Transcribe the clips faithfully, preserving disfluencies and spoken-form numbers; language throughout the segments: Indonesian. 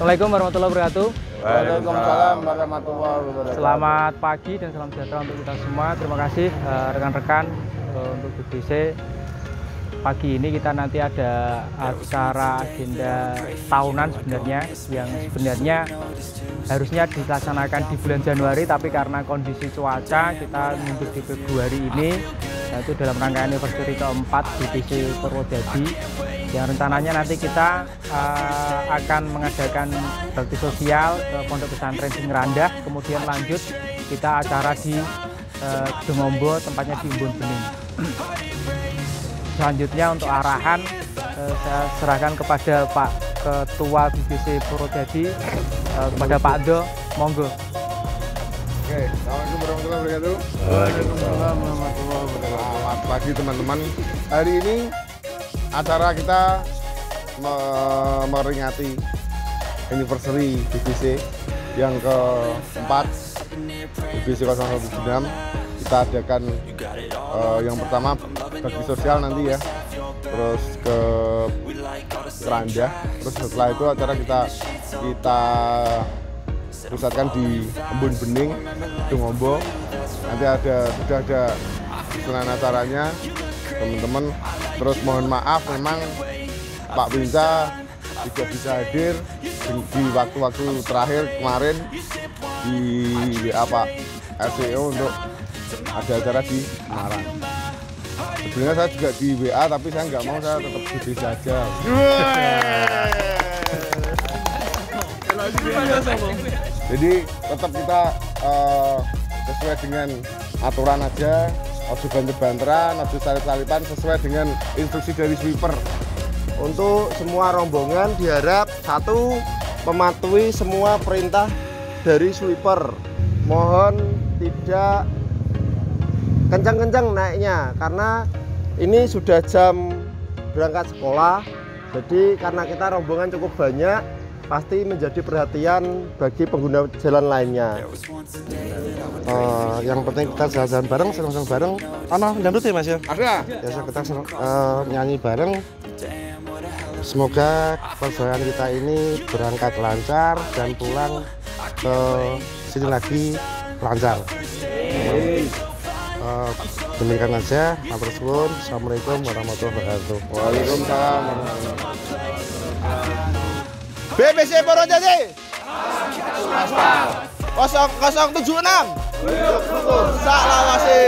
Assalamualaikum warahmatullahi wabarakatuh. Waalaikumsalam warahmatullahi wabarakatuh. Selamat pagi dan salam sejahtera untuk kita semua. Terima kasih rekan-rekan uh, uh, untuk B B C. Pagi ini kita nanti ada acara agenda tahunan sebenarnya yang sebenarnya harusnya dilaksanakan di bulan Januari, tapi karena kondisi cuaca kita mundur di Februari ini, yaitu dalam rangka anniversary keempat B B C Purwodadi, yang rencananya nanti kita uh, akan mengadakan bakti sosial ke Pondok Pesantren Singrandah, kemudian lanjut kita acara di uh, Gedung Ombo, tempatnya di Embun Bening. Selanjutnya untuk arahan eh, saya serahkan kepada Pak Ketua B B C Purwodadi, eh, kepada Pak Do, monggo. Oke, assalamualaikum warahmatullahi wabarakatuh. Waalaikumsalam warahmatullahi wabarakatuh. Selamat pagi teman-teman. Hari ini acara kita me meringati anniversary B B C yang keempat, B B C nol satu enam. Kita adakan uh, yang pertama bakti sosial nanti ya, terus ke Kerandah, terus setelah itu acara kita kita pusatkan di Embun Bening, Gedung Ombo. Nanti ada sudah ada susunan acaranya teman-teman. Terus mohon maaf memang Pak Binca tidak bisa hadir di waktu-waktu terakhir kemarin di apa R C O untuk ada acara di Semarang. Sebenarnya saya juga di W A, tapi saya nggak mau, saya tetap B B C aja. Jadi tetap kita uh, sesuai dengan aturan aja, harus banter-banteran, harus salip-salipan sesuai dengan instruksi dari sweeper. Untuk semua rombongan diharap satu, mematuhi semua perintah dari sweeper. Mohon tidak kencang-kencang naiknya karena ini sudah jam berangkat sekolah, jadi karena kita rombongan cukup banyak pasti menjadi perhatian bagi pengguna jalan lainnya. Uh, yang penting kita jalan-jalan bareng, senang-senang bareng. Ano dangdut ya Mas ya? Ada. Biasa kita uh, nyanyi bareng. Semoga perjalanan kita ini berangkat lancar dan pulang ke sini lagi lancar. Uh, demikian aja, matur suwun. Assalamualaikum warahmatullahi wabarakatuh. Waalaikumsalam. B B C Purwodadi nol nol tujuh enam Saklawasi.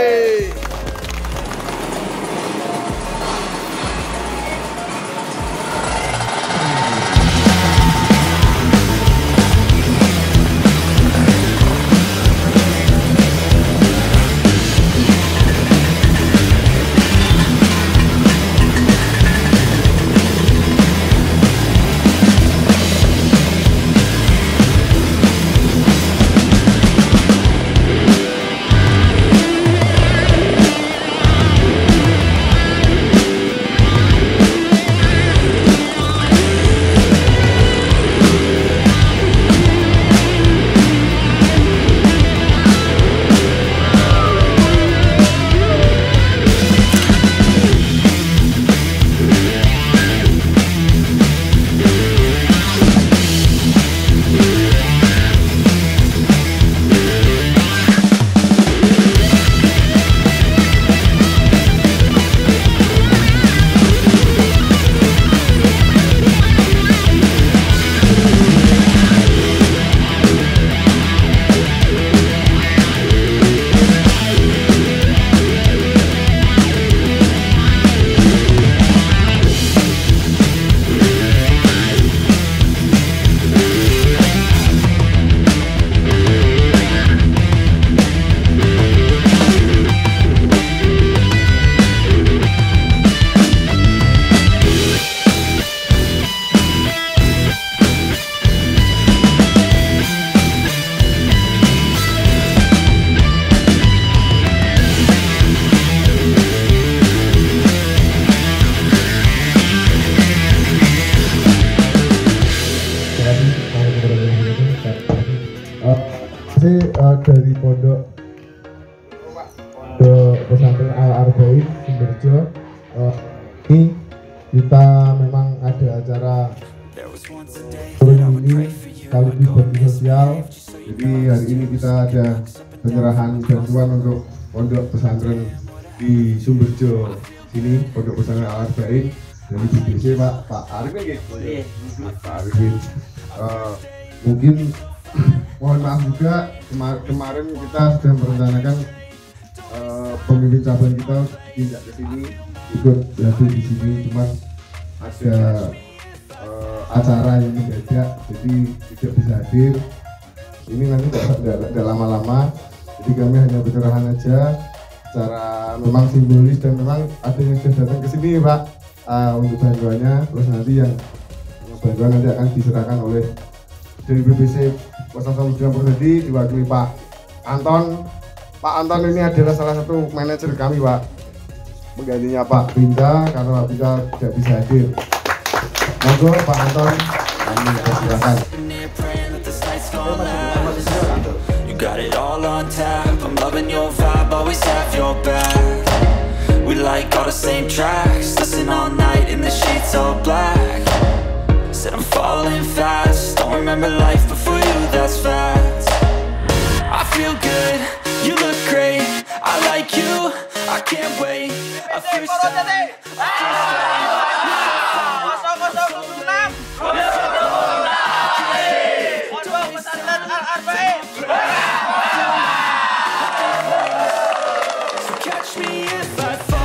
dari Pondok Pondok Pesantren Al-Arba'in Sumberjo. Uh, ini kita memang ada acara Tahun ini sekaligus bakti sosial. Jadi hari ini kita ada penyerahan bantuan untuk pondok pesantren di Sumberjo sini, pondok pesantren Al-Arba'in dari B B C Pak Pak Arifin gitu. Pak Arifin. Uh, mungkin mohon maaf juga kemar kemarin kita sudah merencanakan uh, pemimpin cabang kita tidak ke sini ikut hadir di sini, cuma ada uh, acara yang mendadak jadi tidak bisa hadir. Ini nanti tidak lama-lama, jadi kami hanya pencerahan aja secara memang simbolis dan memang ada yang sudah datang ke sini Pak uh, untuk bantuannya. Terus nanti yang bantuan nanti akan diserahkan oleh dari B B C nol satu sembilan Purwodadi diwakili Pak Anton. Pak Anton ini adalah salah satu manajer kami Pak, penggantinya Pak Pinda karena Pak Pinda tidak bisa hadir. Monggo Pak Anton, kami persilakan. You got it all on tap. I'm loving your vibe, always have your back. We like all the same tracks, listen all night in the sheets all black. Said I'm falling fast, don't remember life before you, that's fact. I feel good, you look great, I like you, I can't wait. A first time, a so catch me if I fall.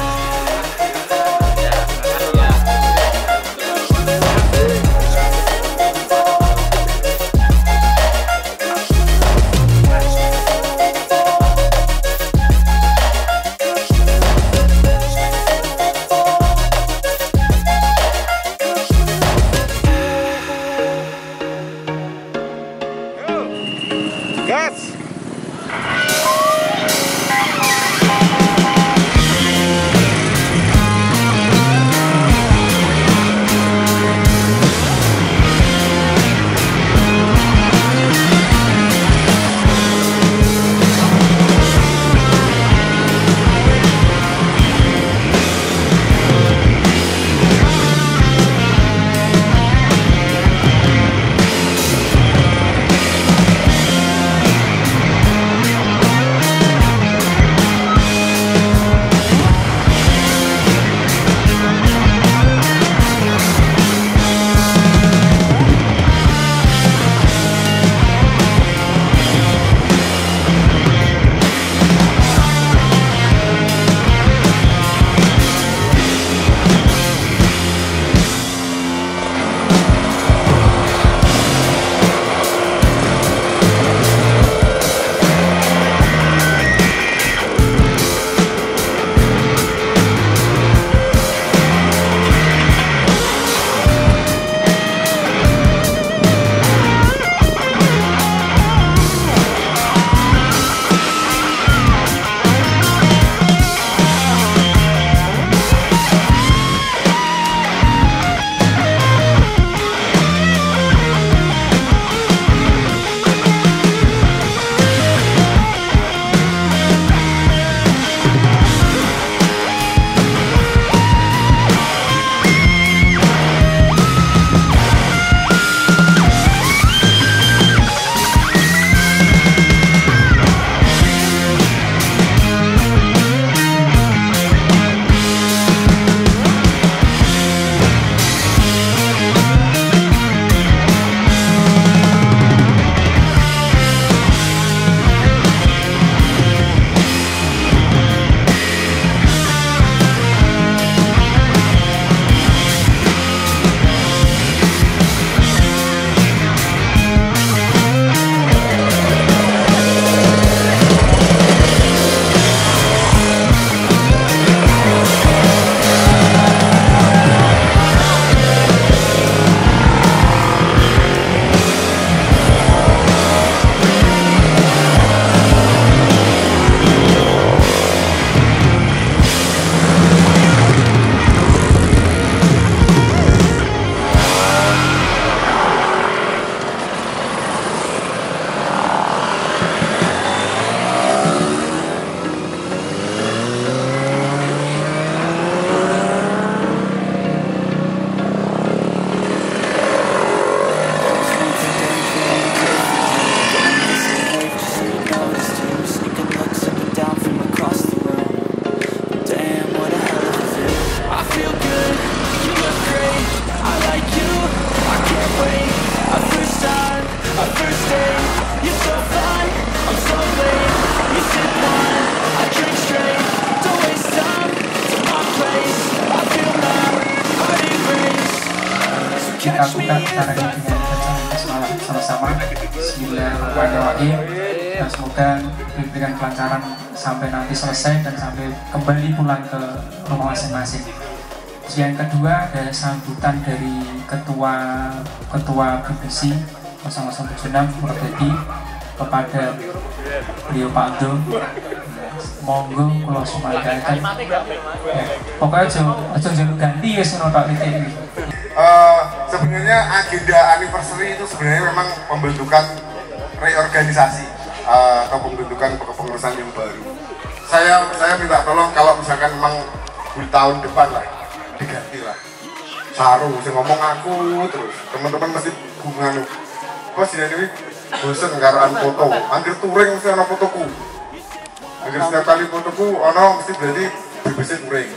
kita buka acaranya dengan bacaan sama-sama. Bismillahirrahmanirrahim. Dan semoga diberikan kelancaran sampai nanti selesai dan sampai kembali pulang ke rumah masing-masing. Yang kedua adalah sambutan dari ketua ketua B B C nol nol tujuh enam Purwodadi kepada beliau Pak Ando. Monggo kula sumanggaken. Pokoknya aja aja njaluk ganti ya sono tok iki. Uh, sebenarnya agenda anniversary itu sebenarnya memang pembentukan reorganisasi uh, atau pembentukan kepengurusan yang baru. Saya saya minta tolong kalau misalkan memang di tahun depan lah diganti lah. Saru, saya ngomong aku terus teman-teman masih hubungan. Kok sih ini bosen ngaran foto, anggir touring mesti ana fotoku. Anggir setiap kali fotoku ana mesti berarti B B C touring.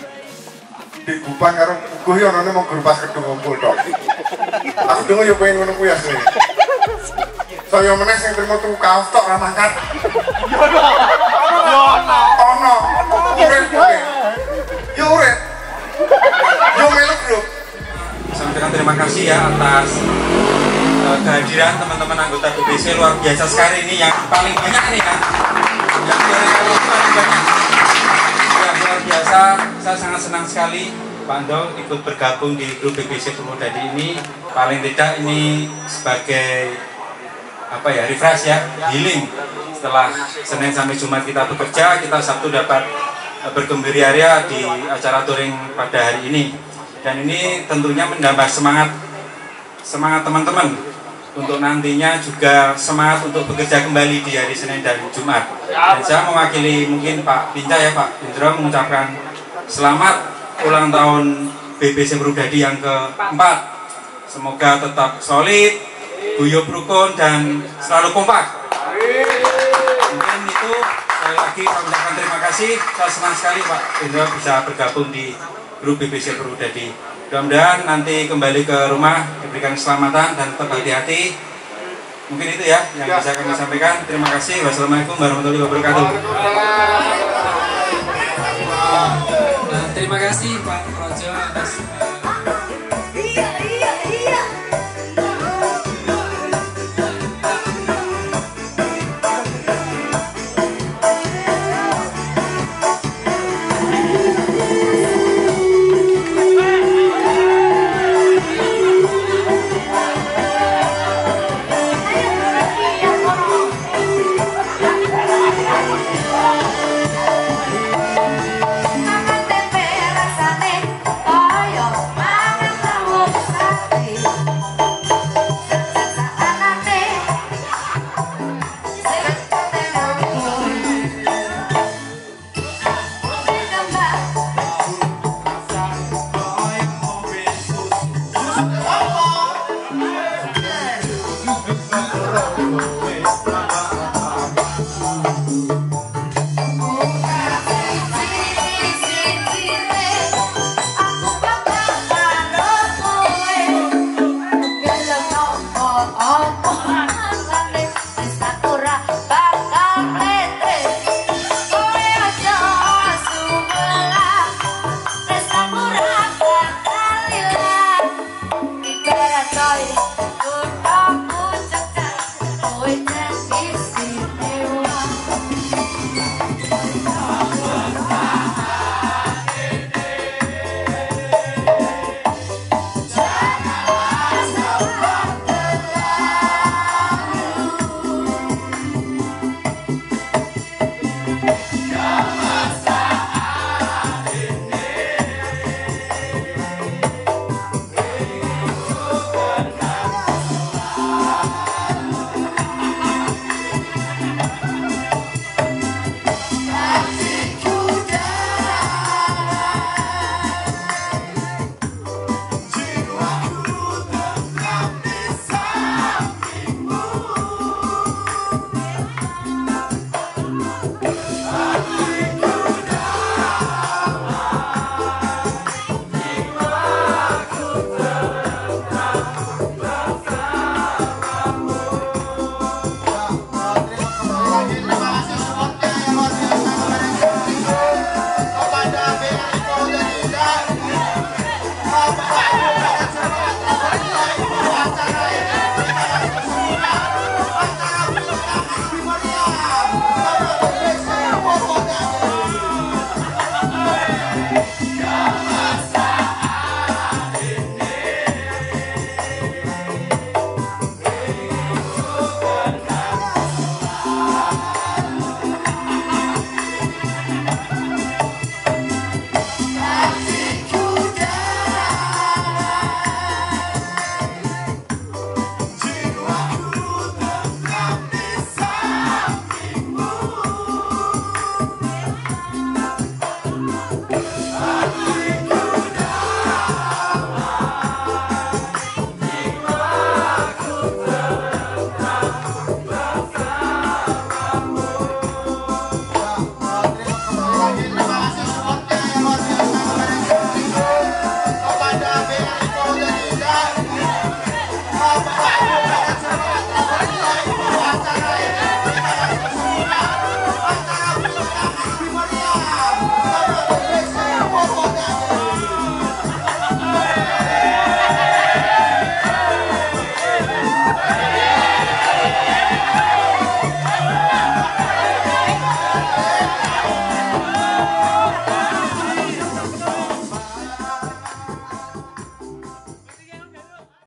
Di Gupan karo ugo yo ana mung pas kedung ngumpul tok. Aku dhewe yo pengen ngono kuwi asli. Saya meneh sing trimo tuku kaos tok ra mangkat. Yo ono. Yo ono. Ono. Urip kowe. Yo urip. Yo melu grup. Sampaikan terima kasih ya atas uh, kehadiran teman-teman anggota B B C luar biasa sekali ini yang paling banyak nih ya. Yang paling banyak. Luar biasa, saya sangat senang sekali Pak Ando ikut bergabung di grup B B C Purwodadi ini. Paling tidak ini sebagai apa ya, refresh ya, healing. Setelah Senin sampai Jumat kita bekerja, kita Sabtu dapat bergembira di acara touring pada hari ini. Dan ini tentunya menambah semangat semangat teman-teman untuk nantinya juga semangat untuk bekerja kembali di hari Senin dan Jumat. Dan saya mewakili mungkin Pak Pinca ya, Pak Indra mengucapkan selamat ulang tahun B B C Purwodadi yang keempat. Semoga tetap solid, guyup rukun dan selalu kompak. Mungkin itu sekali lagi saya ucapkan terima kasih. Saya senang sekali Pak Indra bisa bergabung di grup B B C Purwodadi. Mudah-mudahan nanti kembali ke rumah diberikan keselamatan dan tetap hati-hati. Mungkin itu ya yang bisa kami sampaikan. Terima kasih. Wassalamualaikum warahmatullahi wabarakatuh. Terima kasih Pak Projo atas